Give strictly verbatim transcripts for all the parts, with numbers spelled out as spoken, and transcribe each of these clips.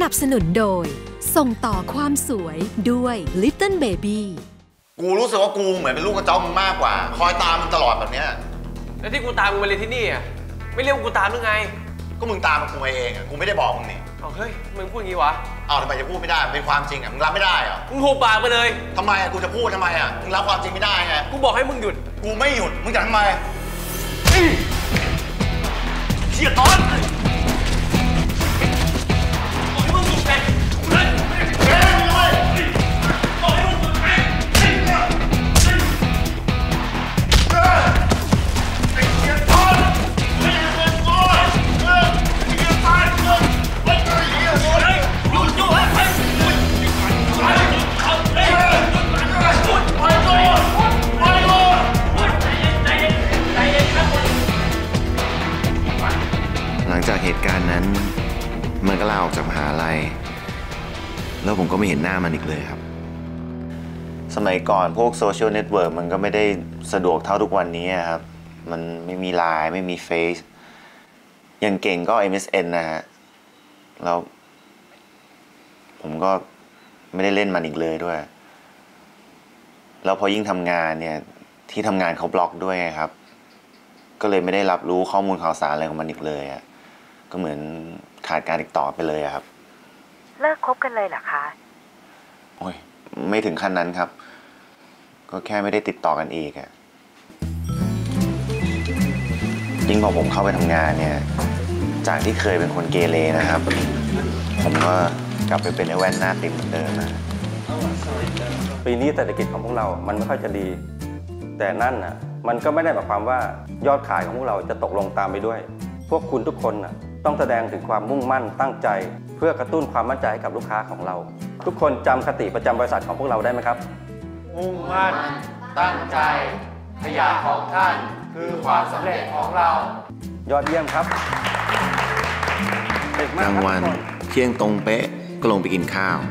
นับสนุนโดยส่งต่อความสวยด้วย Little Baby กูรู้สึกว่ากูเหมือนเป็นลูกกระจอกมึงมากกว่าคอยตามมึงตลอดแบบเนี้ยแล้วที่กูตามมึงมาเรียนที่นี่อ่ะไม่เรียกกูตามหรือไงก็มึงตามมากูเองอ่ะกูไม่ได้บอกมึงนี่เอาเฮ้ยมึงพูดงี้วะเอาทำไมจะพูดไม่ได้เป็นความจริงอ่ะมึงรับไม่ได้เหรอมึงหูปากไปเลยทำไมอ่ะกูจะพูดทำไมอ่ะมึงรับความจริงไม่ได้ไงกูบอกให้มึงหยุดกูไม่หยุดมึงจะทำไมเชี่ยตอนหลังจากเหตุการณ์นั้นมันก็ลาออกจากมหาลัยแล้วผมก็ไม่เห็นหน้ามันอีกเลยครับสมัยก่อนพวกโซเชียลเน็ตเวิร์กมันก็ไม่ได้สะดวกเท่าทุกวันนี้ครับมันไม่มีไลน์ไม่มีเฟซยังเก่งก็ เอ็ม เอส เอ็น นะฮะแล้วผมก็ไม่ได้เล่นมันอีกเลยด้วยแล้วพอยิ่งทำงานเนี่ยที่ทำงานเขาบล็อกด้วยครับก็เลยไม่ได้รับรู้ข้อมูลข่าวสารอะไรของมันอีกเลยอ่ะก็เหมือนขาดการติดต่อไปเลยครับเลิกคบกันเลยเหรอคะโอ้ยไม่ถึงขั้นนั้นครับก็แค่ไม่ได้ติดต่อกันอีกอ่ะยิ่งพอผมเข้าไปทำงานเนี่ยจากที่เคยเป็นคนเกเรนะครับผมก็กลับไปเป็นไอ้แว่นหน้าติ่มเหมือนเดิมนะปีนี้เศรษฐกิจของพวกเรามันไม่ค่อยจะดีแต่นั่นน่ะมันก็ไม่ได้หมายความว่ายอดขายของพวกเราจะตกลงตามไปด้วยพวกคุณทุกคนน่ะต้องแสดงถึงความมุ่งมั่นตั้งใจเพื่อกระตุ้นความมั่นใจให้กับลูกค้าของเราทุกคนจำคติประจำบริษัทของพวกเราได้ไหมครับมุ่งมั่นตั้งใจขยะของท่านคือความสำเร็จของเรายอดเยี่ยมครับกลางวันเที่ยงตรงเป๊ะก็ลงไปกินข้าว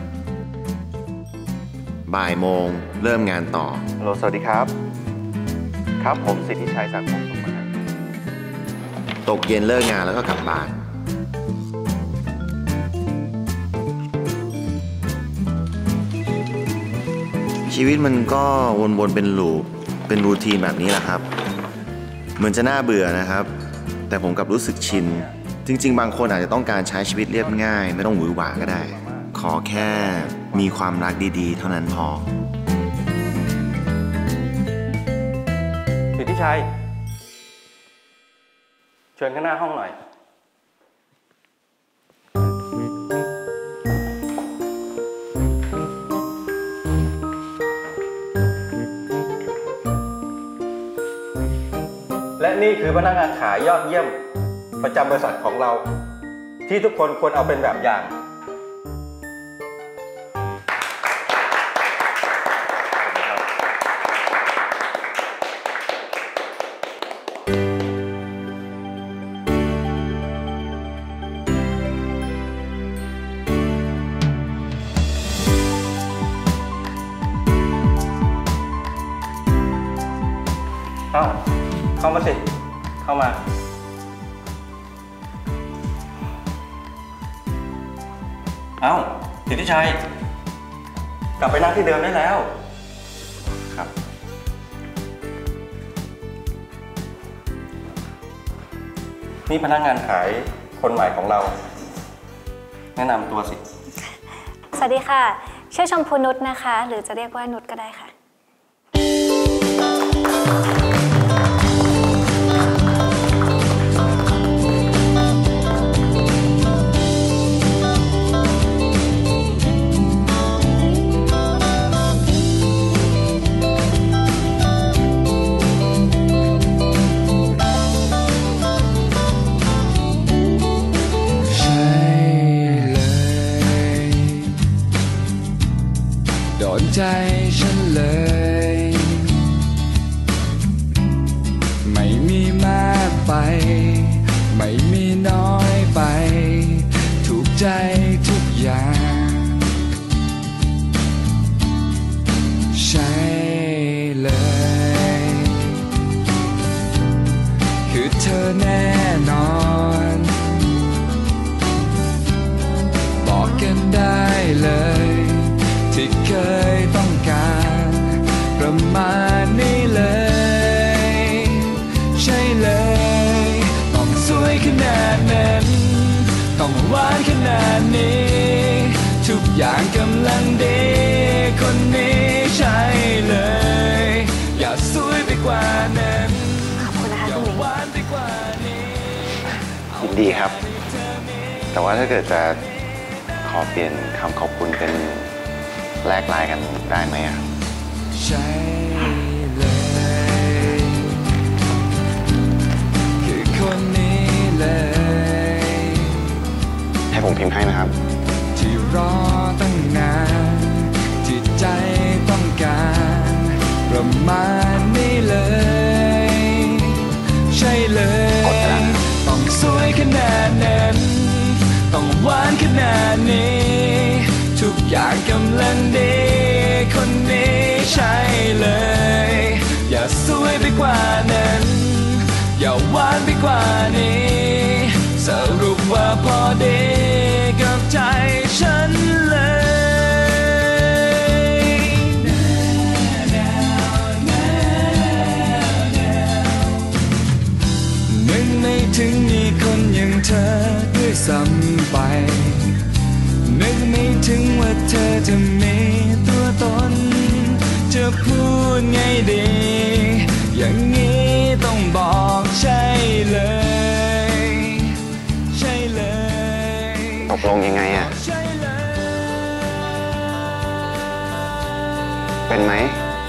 บ่ายโมงเริ่มงานต่อฮัลโหลสวัสดีครับครับผมสิทธิชัยจากผมตกเย็นเลิกงานแล้วก็กลับบ้านชีวิตมันก็วนๆเป็นลูปเป็นรูทีนแบบนี้แหละครับเหมือนจะน่าเบื่อนะครับแต่ผมกลับรู้สึกชินจริงๆบางคนอาจจะต้องการใช้ชีวิตเรียบง่ายไม่ต้องหวือหวาก็ได้ขอแค่มีความรักดีๆเท่านั้นพอสิทธิชัยเชิญข้างหน้าห้องหน่อยและนี่คือพนักงานขายยอดเยี่ยมประจำบริษัทของเราที่ทุกคนควรเอาเป็นแบบอย่างเอ้าเข้ามาสิเข้ามาเอ้าสิทธิชัยกลับไปนั่งที่เดิมได้แล้วครับนี่พนักงานขายคนใหม่ของเราแนะนำตัวสิสวัสดีค่ะชื่อชมพูนุชนะคะหรือจะเรียกว่านุชก็ได้ค่ะใจฉันเลยไม่มีมากไปไม่มีน้อยไปถูกใจทุกอย่างใช่เลย คือเธอแน่นอนบไปกว่านั้นขอบคุณนะคะอย่าคุณหมิงหวานไปกว่านี้ยินดีครับ แต่ว่าถ้าเกิดจะขอเปลี่ยนคำขอบคุณเป็นแลกไลน์กันได้ไหมอ่ะใช่เลยคือคนนี้เลยให้ผมพิมพ์ให้นะครับที่รอตั้งนานที่ใจต้องการประมาณนี้เลยใช่เลยต้องสวยขนาดนั้นต้องหวานขนาดนี้ทุกอย่างกำลังดีคนนี้ใช่เลยอย่าสวยไปกว่านั้นอย่าหวานไปกว่านี้สรุปว่าพอดีกับใจฉันเลยนึกไม่ถึงมีคนอย่างเธอด้วยซ้ำไปนึกไม่ถึงว่าเธอจะมีตัวตนจะพูดไงดีอย่างนี้ต้องบอกใช่เลยใช่เลยตกลงยังไงอ่ะใช่เลยเป็นไหม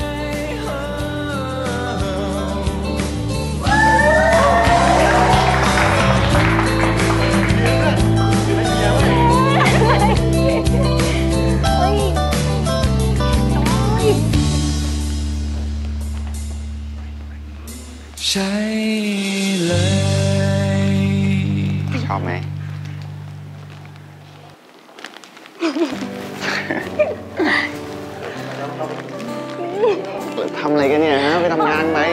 ใช่เลยชอบไหม ทำอะไรกันเนี่ยฮะ ไปทำงานไป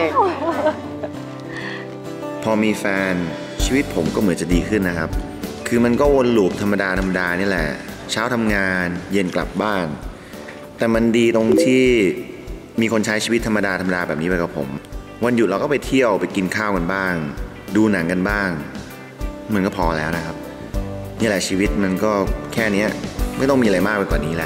พอมีแฟนชีวิตผมก็เหมือนจะดีขึ้นนะครับ คือมันก็วนลูปธรรมดาธรรมดานี่แหละ เช้าทำงานเย็นกลับบ้าน แต่มันดีตรงที่มีคนใช้ชีวิตธรรมดาธรรมดาแบบนี้ไปกับผม วันหยุดเราก็ไปเที่ยวไปกินข้าวกันบ้าง ดูหนังกันบ้างมันก็พอแล้วนะครับนี่แหละชีวิตมันก็แค่นี้ไม่ต้องมีอะไรมากไปกว่านี้แหละ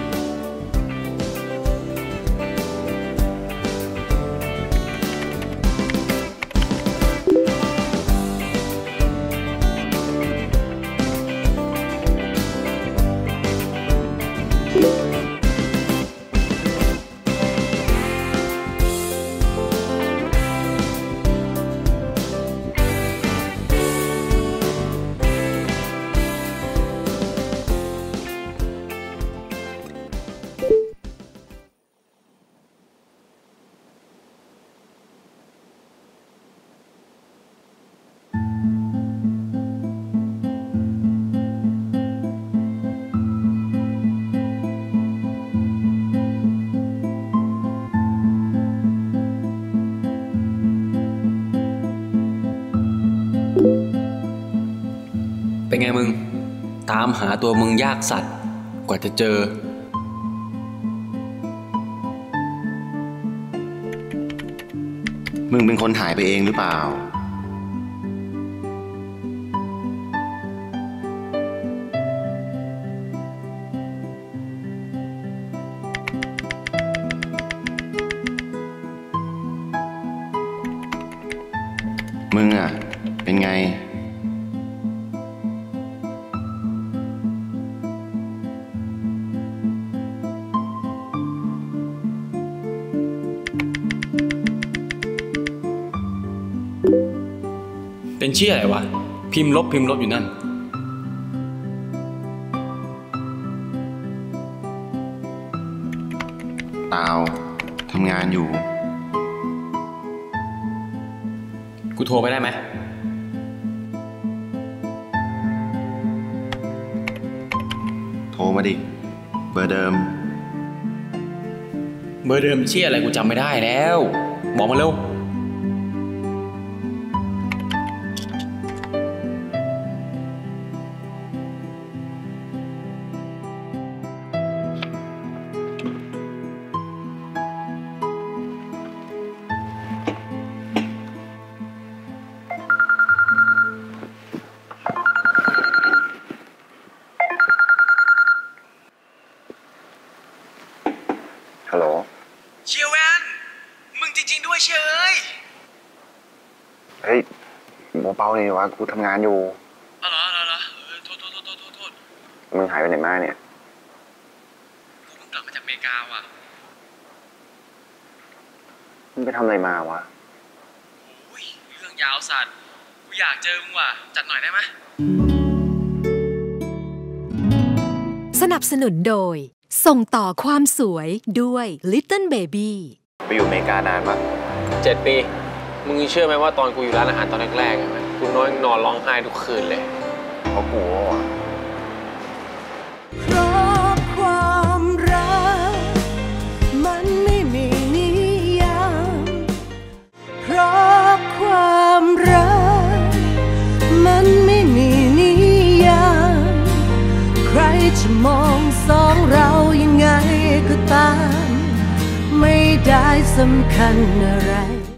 เป็นไงมึงตามหาตัวมึงยากสัตว์กว่าจะเจอมึงเป็นคนหายไปเองหรือเปล่ามึงอ่ะเป็นไงเป็นเชี่ยอะไรวะพิมพ์ลบพิมพ์ลบอยู่นั่นตาวทำงานอยู่กูโทรไปได้ไหมโทรมาดิเบอร์เดิมเบอร์เดิมเชี่ยอะไรกูจำไม่ได้แล้วบอกมาเร็วฮัลโหลเชียร์แวนมึงจริงๆด้วยเชียร์ยเฮ้ยเบาๆเลยวะกูทำงานอยู่อ๋อเหรอเหรอเหรอโทษโทษโทษโทษโทษมึงหายไปไหนมาเนี่ยกูเพิ่งกลับมาจากอเมริกาว่ะมึงไปทำอะไรมาวะโอ้ยเรื่องยาวสัตว์กูอยากเจอมึงว่ะจัดหน่อยได้ไหมสนับสนุนโดยส่งต่อความสวยด้วย Little Baby ไปอยู่อเมริกานานปะเจ็ดปีมึงเชื่อไหมว่าตอนกูอยู่ร้านอาหารตอนแรกๆกูน้อยนอนร้องไห้ทุกคืนเลยเพราะกูอ่ะเพราะความรักมันไม่มีนิยามเพราะความรักมันไม่มีนิยามใครจะมองสองเรายังไงก็ตามไม่ได้สำคัญอะไร